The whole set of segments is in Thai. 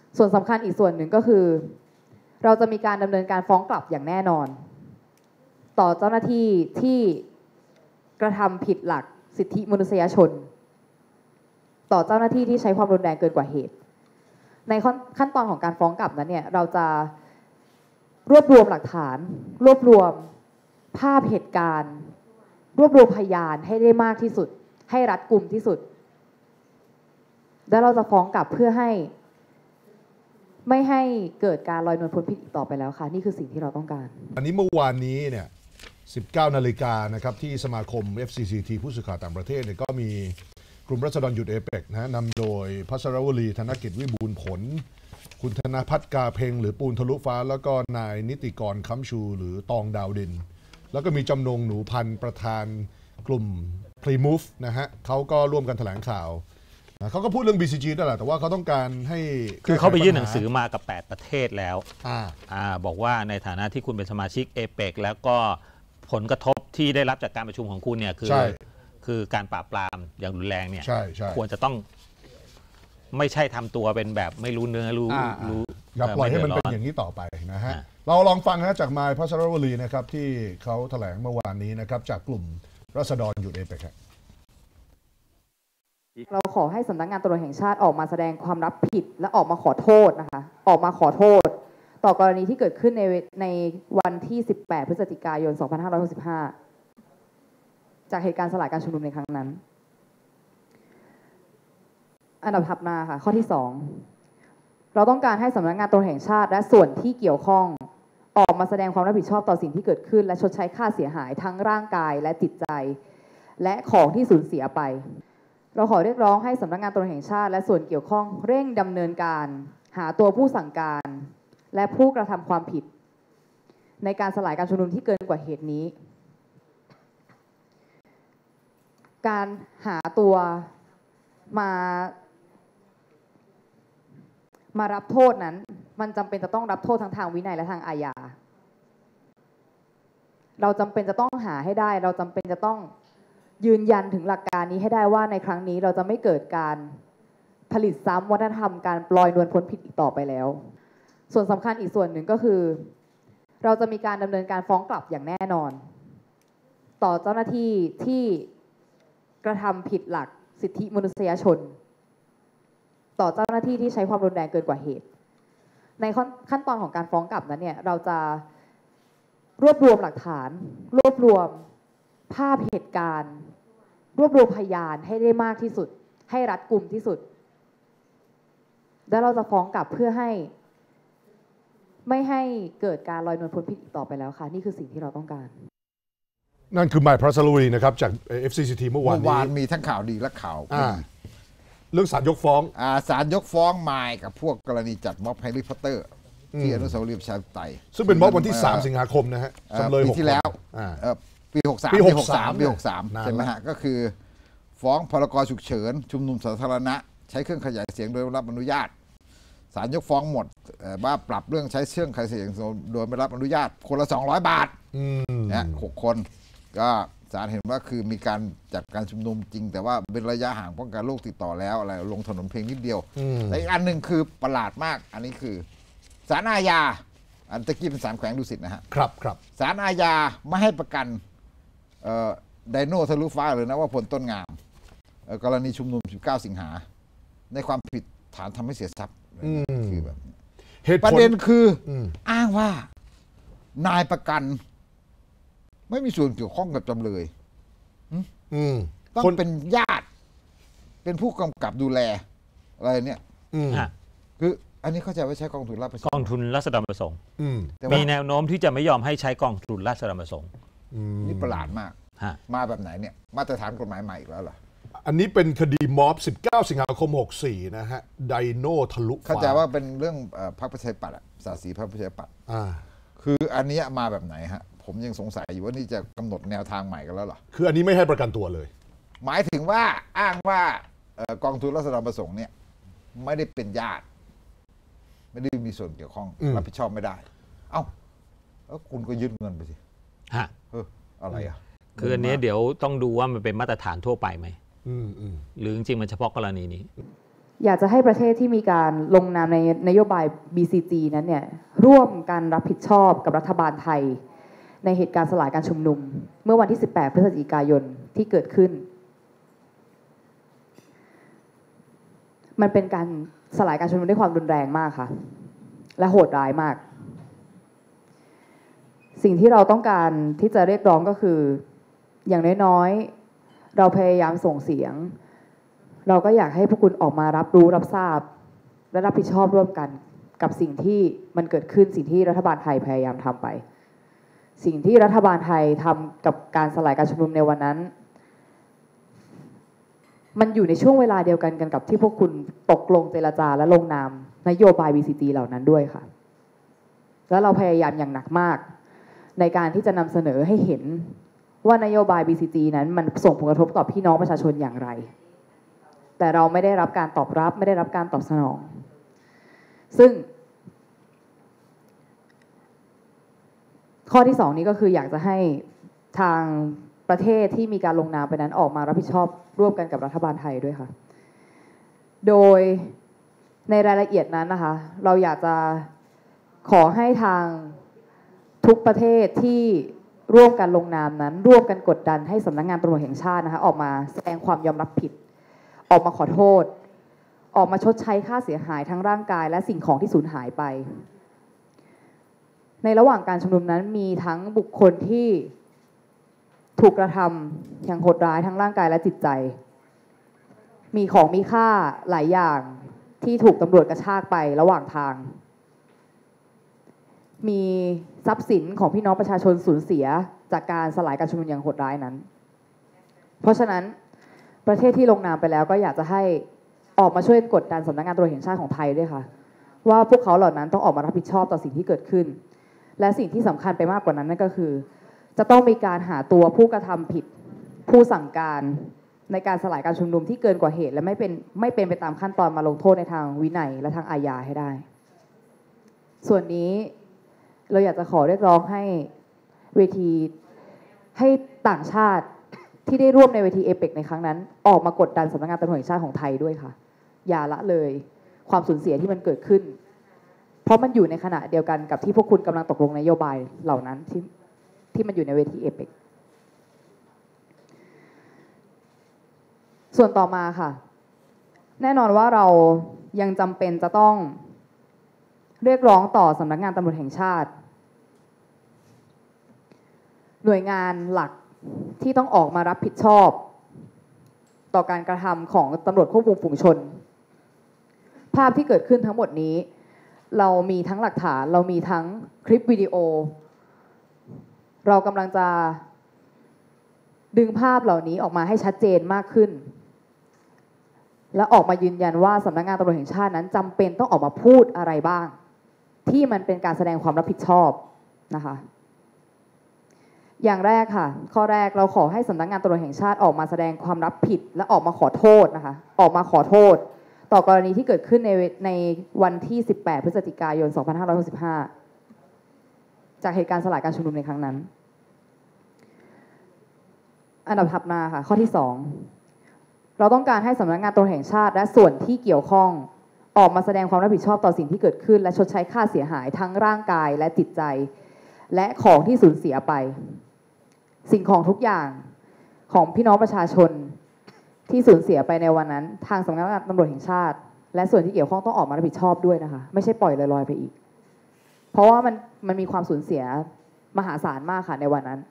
ส่วนสำคัญอีกส่วนหนึ่งก็คือเราจะมีการดำเนินการฟ้องกลับอย่างแน่นอนต่อเจ้าหน้าที่ที่กระทำผิดหลักสิทธิมนุษยชนต่อเจ้าหน้าที่ที่ใช้ความรุนแรงเกินกว่าเหตุในขั้นตอนของการฟ้องกลับนั้นเนี่ยเราจะรวบรวมหลักฐานรวบรวมภาพเหตุการณ์รวบรวมพยานให้ได้มากที่สุดให้รัดกุมที่สุดแล้วเราจะฟ้องกลับเพื่อให้ไม่ให้เกิดการลอยนวลพ้นผิดอีกต่อไปแล้วค่ะนี่คือสิ่งที่เราต้องการอันนี้เมื่อวานนี้เนี่ย 19 นาฬิกานะครับที่สมาคม FCCT ผู้สื่อข่าวต่างประเทศเนี่ยก็มีกลุ่มรัษฎรหยุดเอเปกนะนำโดยพัชรวลีธนกิจวิบูลย์ผลคุณธนพัฒน์กาเพ็งหรือปูนทะลุฟ้าแล้วก็นายนิติกรค้ำชูหรือตองดาวดินแล้วก็มีจำนงหนูพันธ์ประธานกลุ่ม Pre-Move นะฮะเขาก็ร่วมกันแถลงข่าวเขาก็พูดเรื่อง BCG นั่นแหละแต่ว่าเขาต้องการให้คือเขาไปยื่นหนังสือมากับ8ประเทศแล้วบอกว่าในฐานะที่คุณเป็นสมาชิกเอเปกแล้วก็ผลกระทบที่ได้รับจากการประชุมของคุณเนี่ยคือการปราบปรามอย่างรุนแรงเนี่ยควรจะต้องไม่ใช่ทำตัวเป็นแบบไม่รู้เนื้อรู้อย่าปล่อยให้มันเป็นอย่างนี้ต่อไปนะฮะเราลองฟังนะจากนายพัชรวลีนะครับที่เขาแถลงเมื่อวานนี้นะครับจากกลุ่มรัษฎรหยุดเอเปกเราขอให้สำนักงานตำรวจแห่งชาติออกมาแสดงความรับผิดและออกมาขอโทษนะคะออกมาขอโทษต่อกรณีที่เกิดขึ้นในวันที่18พฤศจิกายน2565จากเหตุการณ์สลายการชุมนุมในครั้งนั้นอันดับถัดมาค่ะข้อที่2เราต้องการให้สำนักงานตำรวจแห่งชาติและส่วนที่เกี่ยวข้องออกมาแสดงความรับผิดชอบต่อสิ่งที่เกิดขึ้นและชดใช้ค่าเสียหายทั้งร่างกายและจิตใจและของที่สูญเสียไปเราขอเรียกร้องให้สำนักงานตำรวจแห่งชาติและส่วนเกี่ยวข้องเร่งดำเนินการหาตัวผู้สั่งการและผู้กระทำความผิดในการสลายการชุมนุมที่เกินกว่าเหตุนี้การหาตัวมารับโทษนั้นมันจำเป็นจะต้องรับโทษทั้งทางวินัยและทางอาญาเราจำเป็นจะต้องหาให้ได้เราจำเป็นจะต้องยืนยันถึงหลักการนี้ให้ได้ว่าในครั้งนี้เราจะไม่เกิดการผลิตซ้ำวัฒนธรรมการปลอยนวลพ้นผิดอีกต่อไปแล้วส่วนสำคัญอีกส่วนหนึ่งก็คือเราจะมีการดำเนินการฟ้องกลับอย่างแน่นอนต่อเจ้าหน้าที่ที่กระทำผิดหลักสิทธิมนุษยชนต่อเจ้าหน้าที่ที่ใช้ความรุนแรงเกินกว่าเหตุในขั้นตอนของการฟ้องกลับนั้นเนี่ยเราจะรวบรวมหลักฐานรวบรวมภาพเหตุการณ์รวบรวมพยานให้ได้มากที่สุดให้รัดกุมที่สุดแล้วเราจะฟ้องกลับเพื่อให้ไม่ให้เกิดการลอยนวลพ้นผิดอีกต่อไปแล้วค่ะนี่คือสิ่งที่เราต้องการนั่นคือนายพัชรวลีนะครับจาก FCCT เมื่อวานมีทั้งข่าวดีและข่าวเรื่องศาลยกฟ้องศาลยกฟ้องมายกับพวกกรณีจัดม็อบแฮร์รี่พอตเตอร์ที่อนุสาวรีย์ประชาธิปไตยซึ่งเป็นม็อบวันที่3สิงหาคมนะฮะจำเลยปีที่แล้วปี63ใช่ไหมฮะก็คือฟ้องพรกฉุกเฉินชุมนุมสาธารณะใช้เครื่องขยายเสียงโดยไม่รับอนุญาตศาลยกฟ้องหมดว่าปรับเรื่องใช้เครื่องขยายเสียงโดยไม่รับอนุญาตคนละ200 บาทนะ6 คนก็ศาลเห็นว่าคือมีการจัดการชุมนุมจริงแต่ว่าเป็นระยะห่างป้องกันโรคติดต่อแล้วอะไรลงถนนเพียงนิดเดียวแต่อีกอันหนึ่งคือประหลาดมากอันนี้คือศาลอาญาอันตะกี้เป็นศาลแขวงดุสิตนะฮะครับศาลอาญาไม่ให้ประกันไดโนทะลุฟ้าหรือนะว่าพลต้นงามกรณีชุมนุม19 สิงหาในความผิดฐานทำให้เสียทรัพย์คือแบบประเด็นคืออ้างว่านายประกันไม่มีส่วนเกี่ยวข้องกับจำเลยต้องเป็นญาติเป็นผู้กำกับดูแลอะไรเนี่ยคืออันนี้เข้าใจว่าใช้กองทุนราษฎรกองทุนราษฎรประสงค์มีแนวโน้มที่จะไม่ยอมให้ใช้กองทุนราษฎรประสงค์นี่ประหลาดมากมาแบบไหนเนี่ยมาตรฐานกฎหมายใหม่อีกแล้วเหรออันนี้เป็นคดีม็อบ19 สิงหาคม 64นะฮะไดโนทะลุฟ้าเข้าใจว่าเป็นเรื่องพรรคประชาธิปัตย์ศาสีพรรคประชาธิปัตย์คืออันนี้มาแบบไหนฮะผมยังสงสัยอยู่ว่านี่จะกำหนดแนวทางใหม่กันแล้วเหรอคืออันนี้ไม่ให้ประกันตัวเลยหมายถึงว่าอ้างว่ากองทุนราษฎรประสงค์เนี่ยไม่ได้เป็นญาติไม่ได้มีส่วนเกี่ยวข้องรับผิดชอบไม่ได้เอ้าแล้วคุณก็ยึดเงินไปสิอะไรอ่ะคืออันนี้เดี๋ยวต้องดูว่ามันเป็นมาตรฐานทั่วไปไหมหรือจริงๆมันเฉพาะกรณีนี้อยากจะให้ประเทศที่มีการลงนามในนโยบาย BCG นั้นเนี่ยร่วมกันรับผิดชอบกับรัฐบาลไทยในเหตุการณ์สลายการชุมนุมเมื่อวันที่ 18 พฤศจิกายนที่เกิดขึ้นมันเป็นการสลายการชุมนุมด้วยความรุนแรงมากค่ะและโหดร้ายมากสิ่งที่เราต้องการที่จะเรียกร้องก็คืออย่างน้อยๆเราพยายามส่งเสียงเราก็อยากให้พวกคุณออกมารับรู้รับทราบและรับผิดชอบร่วมกันกับสิ่งที่มันเกิดขึ้นสิ่งที่รัฐบาลไทยพยายามทำไปสิ่งที่รัฐบาลไทยทำกับการสลายการชุมนุมในวันนั้นมันอยู่ในช่วงเวลาเดียวกันกับที่พวกคุณตกลงเจรจาและลงนามนโยบาย BCG เหล่านั้นด้วยค่ะแล้วเราพยายามอย่างหนักมากในการที่จะนำเสนอให้เห็นว่านโยบาย BCG นั้นมันส่งผลกระทบต่อพี่น้องประชาชนอย่างไรแต่เราไม่ได้รับการตอบรับไม่ได้รับการตอบสนองซึ่งข้อที่2นี้ก็คืออยากจะให้ทางประเทศที่มีการลงนามไปนั้นออกมารับผิดชอบร่วมกันกับรัฐบาลไทยด้วยค่ะโดยในรายละเอียดนั้นนะคะเราอยากจะขอให้ทางทุกประเทศที่ร่วมกันลงนามนั้นร่วมกันกดดันให้สำนักงานตำรวจแห่งชาตินะคะออกมาแสดงความยอมรับผิดออกมาขอโทษออกมาชดใช้ค่าเสียหายทั้งร่างกายและสิ่งของที่สูญหายไปในระหว่างการชุมนุมนั้นมีทั้งบุคคลที่ถูกกระทำอย่างโหดร้ายทั้งร่างกายและจิตใจมีของมีค่าหลายอย่างที่ถูกตำรวจกระชากไประหว่างทางมีทรัพย์สินของพี่น้องประชาชนสูญเสียจากการสลายการชุมนุมอย่างโหดร้ายนั้นเพราะฉะนั้นประเทศที่ลงนามไปแล้วก็อยากจะให้ออกมาช่วยกดดันสำนักงานตำรวจแห่งชาติของไทยด้วยค่ะว่าพวกเขาเหล่านั้นต้องออกมารับผิดชอบต่อสิ่งที่เกิดขึ้นและสิ่งที่สำคัญไปมากกว่านั้นนั่นก็คือจะต้องมีการหาตัวผู้กระทำผิดผู้สั่งการในการสลายการชุมนุมที่เกินกว่าเหตุและไม่เป็นไปตามขั้นตอนมาลงโทษในทางวินัยและทางอาญาให้ได้ส่วนนี้เราอยากจะขอเรียกร้องให้เวทีให้ต่างชาติที่ได้ร่วมในเวทีเอเปกในครั้งนั้นออกมากดดันสำนักงานตำรวจแห่งชาติของไทยด้วยค่ะอย่าละเลยความสูญเสียที่มันเกิดขึ้นเพราะมันอยู่ในขณะเดียวกันกับที่พวกคุณกำลังตกลงนโยบายเหล่านั้นที่มันอยู่ในเวทีเอเปกส่วนต่อมาค่ะแน่นอนว่าเรายังจำเป็นจะต้องเรียกร้องต่อสำนักงานตำรวจแห่งชาติหน่วยงานหลักที่ต้องออกมารับผิดชอบต่อการกระทำของตำรวจควบคุมฝูงชนภาพที่เกิดขึ้นทั้งหมดนี้เรามีทั้งหลักฐานเรามีทั้งคลิปวิดีโอเรากำลังจะดึงภาพเหล่านี้ออกมาให้ชัดเจนมากขึ้นและออกมายืนยันว่าสำนักงานตำรวจแห่งชาตินั้นจำเป็นต้องออกมาพูดอะไรบ้างที่มันเป็นการแสดงความรับผิดชอบนะคะอย่างแรกค่ะข้อแรกเราขอให้สำนักงานตำรวจแห่งชาติออกมาแสดงความรับผิดและออกมาขอโทษนะคะออกมาขอโทษต่อกรณีที่เกิดขึ้นในวันที่18 พฤศจิกายน 2565จากเหตุการณ์สลายการชุมนุมในครั้งนั้นอันดับถัดมาค่ะข้อที่2เราต้องการให้สำนักงานตำรวจแห่งชาติและส่วนที่เกี่ยวข้องออกมาแสดงความรับผิดชอบต่อสิ่งที่เกิดขึ้นและชดใช้ค่าเสียหายทั้งร่างกายและจิตใจและของที่สูญเสียไปสิ่งของทุกอย่างของพี่น้องประชาชนที่สูญเสียไปในวันนั้นทางสำนักงานตำรวจแห่งชาติและส่วนที่เกี่ยวข้องต้องออกมารับผิดชอบด้วยนะคะไม่ใช่ปล่อยลอยๆไปอีกเพราะว่ามันมีความสูญเสียมหาศาลมากค่ะในวันนั้น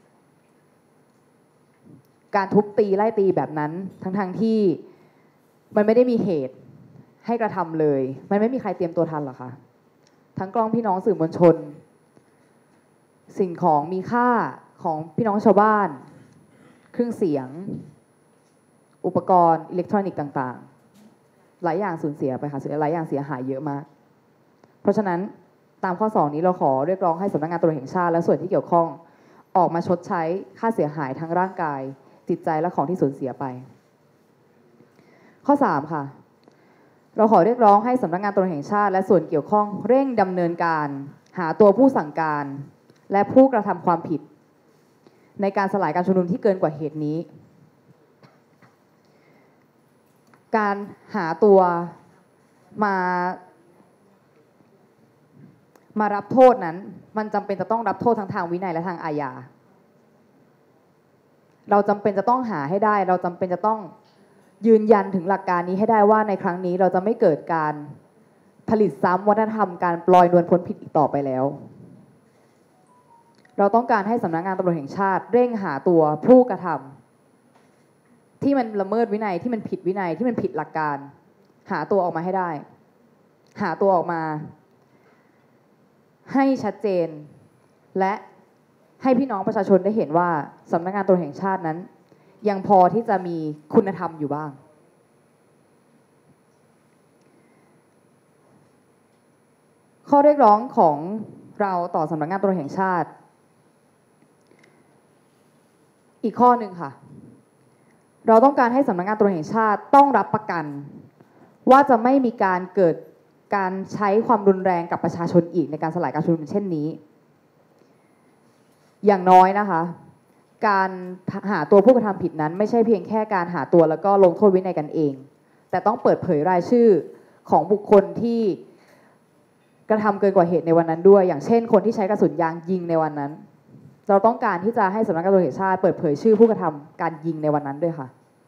การทุบตีไล่ตีแบบนั้นทั้งที่มันไม่ได้มีเหตุให้กระทำเลยมันไม่มีใครเตรียมตัวทันหรอกค่ะทั้งกล้องพี่น้องสื่อมวลชนสิ่งของมีค่าของพี่น้องชาวบ้านเครื่องเสียงอุปกรณ์อิเล็กทรอนิกส์ต่างๆหลายอย่างสูญเสียไปค่ะหลายอย่างเสียหายเยอะมากเพราะฉะนั้นตามข้อ2นี้เราขอเรียกร้องให้สำนักงานตำรวจแห่งชาติและส่วนที่เกี่ยวข้องออกมาชดใช้ค่าเสียหายทั้งร่างกายจิตใจและของที่สูญเสียไปข้อ3ค่ะเราขอเรียกร้องให้สำนักงานตำรวจแห่งชาติและส่วนเกี่ยวข้องเร่งดำเนินการหาตัวผู้สั่งการและผู้กระทำความผิดในการสลายการชุมนุมที่เกินกว่าเหตุนี้การหาตัวมารับโทษนั้นมันจำเป็นจะต้องรับโทษทั้งทางวินัยและทางอาญาเราจำเป็นจะต้องหาให้ได้เราจำเป็นจะต้องยืนยันถึงหลักการนี้ให้ได้ว่าในครั้งนี้เราจะไม่เกิดการผลิตซ้ำวัฒนธรรมการปลอยนวลพ้นผิดอีกต่อไปแล้วเราต้องการให้สำนักงานตำรวจแห่งชาติเร่งหาตัวผู้กระทำที่มันละเมิดวินัยที่มันผิดวินัยที่มันผิดหลักการหาตัวออกมาให้ได้หาตัวออกมาให้ชัดเจนและให้พี่น้องประชาชนได้เห็นว่าสำนักงานตำรวจแห่งชาตินั้นยังพอที่จะมีคุณธรรมอยู่บ้างข้อเรียกร้องของเราต่อสำนักงานตำรวจแห่งชาติอีกข้อหนึ่งค่ะเราต้องการให้สำนักงานตำรวจแห่งชาติต้องรับประกันว่าจะไม่มีการเกิดการใช้ความรุนแรงกับประชาชนอีกในการสลายการชุมนุมเช่นนี้อย่างน้อยนะคะการหาตัวผู้กระทำผิดนั้นไม่ใช่เพียงแค่การหาตัวแล้วก็ลงโทษวินัยกันเองแต่ต้องเปิดเผยรายชื่อของบุคคลที่กระทำเกินกว่าเหตุในวันนั้นด้วยอย่างเช่นคนที่ใช้กระสุนยางยิงในวันนั้นเราต้องการที่จะให้สำนักงานตำรวจแห่งชาติเปิดเผยชื่อผู้กระทำการยิงในวันนั้นด้วยค่ะ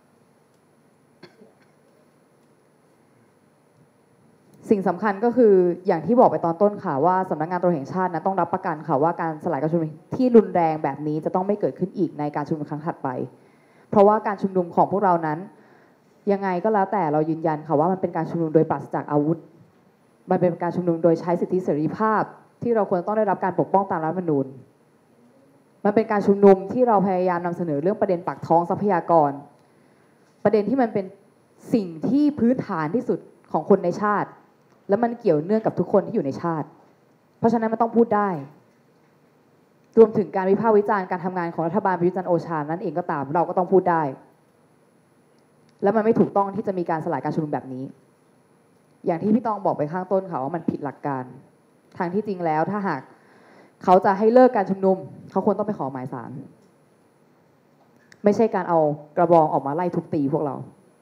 สิ่งสำคัญก็คืออย่างที่บอกไปตอนต้นค่ะว่าสำนักงานตำรวจแห่งชาตินะต้องรับประกันค่ะว่าการสลายการชุมนุมที่รุนแรงแบบนี้จะต้องไม่เกิดขึ้นอีกในการชุมนุมครั้งถัดไปเพราะว่าการชุมนุมของพวกเรานั้นยังไงก็แล้วแต่เรายืนยันค่ะว่ามันเป็นการชุมนุมโดยปราศจากอาวุธมันเป็นการชุมนุมโดยใช้สิทธิเสรีภาพที่เราควรต้องได้รับการปกป้องตามรัฐธรรมนูญมันเป็นการชุมนุมที่เราพยายามนำเสนอเรื่องประเด็นปากท้องทรัพยากรประเด็นที่มันเป็นสิ่งที่พื้นฐานที่สุดของคนในชาติและมันเกี่ยวเนื่องกับทุกคนที่อยู่ในชาติเพราะฉะนั้นมันต้องพูดได้รวมถึงการวิพากษ์วิจารณ์การทำงานของรัฐบาลประยุทธ์จันทร์โอชานั่นเองก็ตามเราก็ต้องพูดได้และมันไม่ถูกต้องที่จะมีการสลายการชุมนุมแบบนี้อย่างที่พี่ตองบอกไปข้างต้นค่ะว่ามันผิดหลักการทางที่จริงแล้วถ้าหากเขาจะให้เลิกการชุมนุมเขาควรต้องไปขอหมายศาลไม่ใช่การเอากระบองออกมาไล่ทุบตีพวกเรา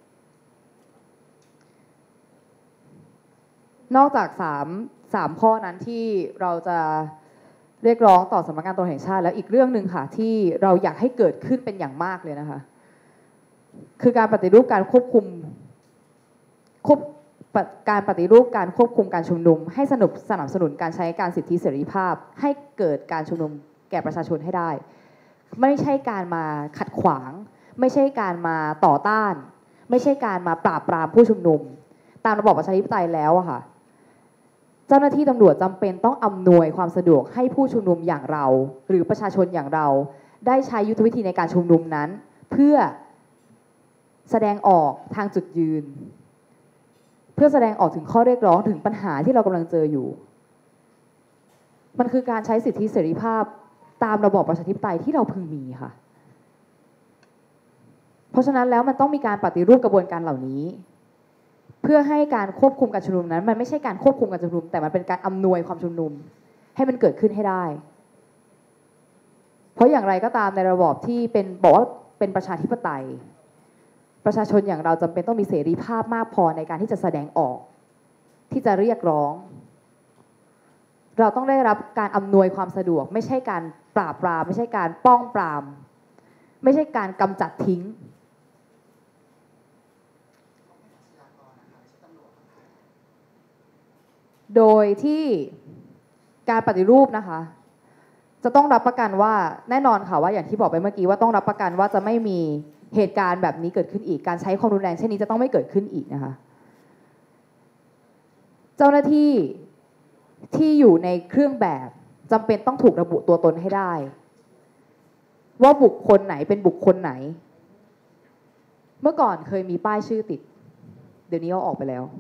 นอกจาก3ข้อนั้นที่เราจะเรียกร้องต่อสำนักงานตำรวจแห่งชาติแล้วอีกเรื่องหนึ่งค่ะที่เราอยากให้เกิดขึ้นเป็นอย่างมากเลยนะคะคือการปฏิรูปการควบคุมการปฏิรูปการควบคุมการชุมนุมให้สนับสนุนการใช้การสิทธิเสรีภาพให้เกิดการชุมนุมแก่ประชาชนให้ได้ไม่ใช่การมาขัดขวางไม่ใช่การมาต่อต้านไม่ใช่การมาปราบปรามผู้ชุมนุมตามระบอบประชาธิปไตยแล้วอะค่ะเจ้าหน้าที่ตำรวจจำเป็นต้องอำนวยความสะดวกให้ผู้ชุมนุมอย่างเราหรือประชาชนอย่างเราได้ใช้ยุทธวิธีในการชุมนุมนั้นเพื่อแสดงออกทางจุดยืนเพื่อแสดงออกถึงข้อเรียกร้องถึงปัญหาที่เรากำลังเจออยู่มันคือการใช้สิทธิเสรีภาพตามระบอบประชาธิปไตยที่เราพึงมีค่ะเพราะฉะนั้นแล้วมันต้องมีการปฏิรูปกระบวนการเหล่านี้เพื่อให้การควบคุมการชุมนุมนั้นมันไม่ใช่การควบคุมการชุมนุมแต่มันเป็นการอำนวยความชุมนุมให้มันเกิดขึ้นให้ได้เพราะอย่างไรก็ตามในระบอบที่เป็นบอกว่าเป็นประชาธิปไตยประชาชนอย่างเราจำเป็นต้องมีเสรีภาพมากพอในการที่จะแสดงออกที่จะเรียกร้องเราต้องได้รับการอำนวยความสะดวกไม่ใช่การปราบปรามไม่ใช่การป้องปรามไม่ใช่การกำจัดทิ้งโดยที่การปฏิรูปนะคะจะต้องรับประกันว่าแน่นอนค่ะว่าอย่างที่บอกไปเมื่อกี้ว่าต้องรับประกันว่าจะไม่มีเหตุการณ์แบบนี้เกิดขึ้นอีกการใช้ความรุนแรงเช่นนี้จะต้องไม่เกิดขึ้นอีกนะคะเจ้าหน้าที่ที่อยู่ในเครื่องแบบจำเป็นต้องถูกระบุตัวตนให้ได้ว่าบุคคลไหนเป็นบุคคลไหนเมื่อก่อนเคยมีป้ายชื่อติดเดี๋ยวนี้เอาออกไปแล้ว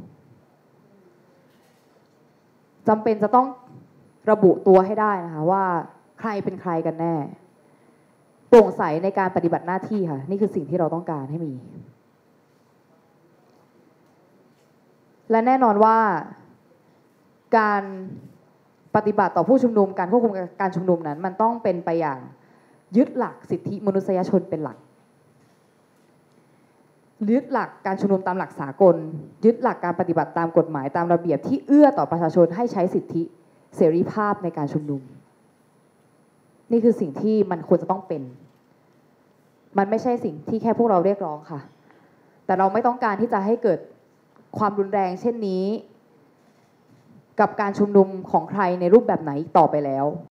จำเป็นจะต้องระบุตัวให้ได้นะคะว่าใครเป็นใครกันแน่โปร่งใสในการปฏิบัติหน้าที่ค่ะนี่คือสิ่งที่เราต้องการให้มีและแน่นอนว่าการปฏิบัติต่อผู้ชุมนุมการควบคุมการชุมนุมนั้นมันต้องเป็นไปอย่างยึดหลักสิทธิมนุษยชนเป็นหลักยึดหลักการชุมนุมตามหลักสากลยึดหลักการปฏิบัติตามกฎหมายตามระเบียบที่เอื้อต่อประชาชนให้ใช้สิทธิเสรีภาพในการชุมนุมนี่คือสิ่งที่มันควรจะต้องเป็นมันไม่ใช่สิ่งที่แค่พวกเราเรียกร้องค่ะแต่เราไม่ต้องการที่จะให้เกิดความรุนแรงเช่นนี้กับการชุมนุมของใครในรูปแบบไหนต่อไปแล้ว